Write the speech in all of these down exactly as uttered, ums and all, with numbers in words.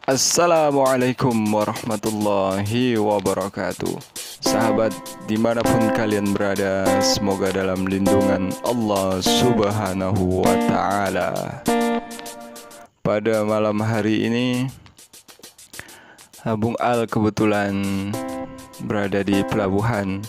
Assalamualaikum warahmatullahi wabarakatuh. Sahabat dimanapun kalian berada, semoga dalam lindungan Allah subhanahu wa ta'ala. Pada malam hari ini, Bung Al kebetulan berada di pelabuhan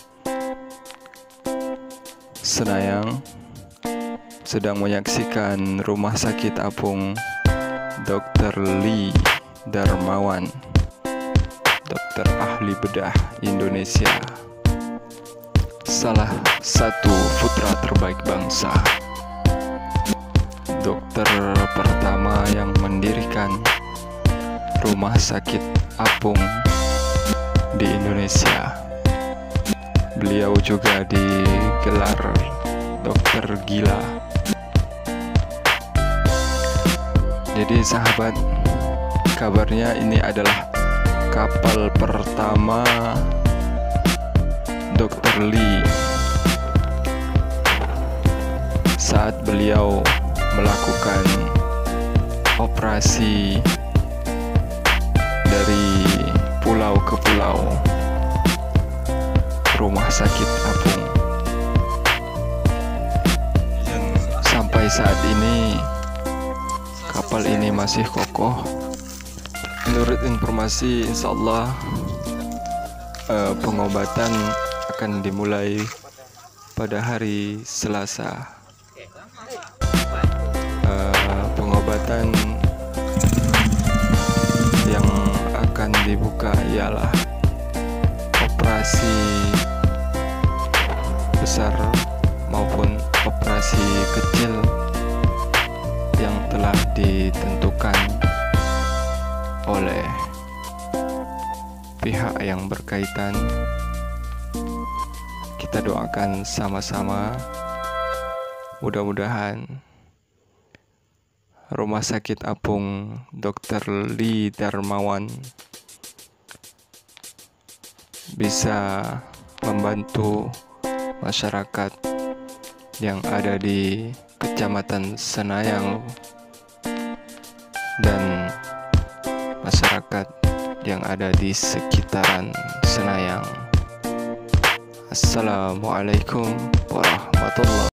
Senayang, sedang menyaksikan rumah sakit apung dokter Lee Darmawan, dokter ahli bedah Indonesia, salah satu putra terbaik bangsa, dokter pertama yang mendirikan rumah sakit apung di Indonesia. Beliau juga digelar dokter gila. Jadi sahabat, kabarnya ini adalah kapal pertama dokter Lee saat beliau melakukan operasi dari pulau ke pulau rumah sakit apung. Sampai saat ini kapal ini masih kokoh. Menurut informasi, insya Allah uh, pengobatan akan dimulai pada hari Selasa. Uh, pengobatan yang akan dibuka ialah operasi besar maupun operasi kecil yang telah ditentukan oleh pihak yang berkaitan. Kita doakan sama-sama, mudah-mudahan rumah sakit apung dokter Lee Darmawan bisa membantu masyarakat yang ada di Kecamatan Senayang dan masyarakat yang ada di sekitaran Senayang. Assalamualaikum warahmatullahi wabarakatuh.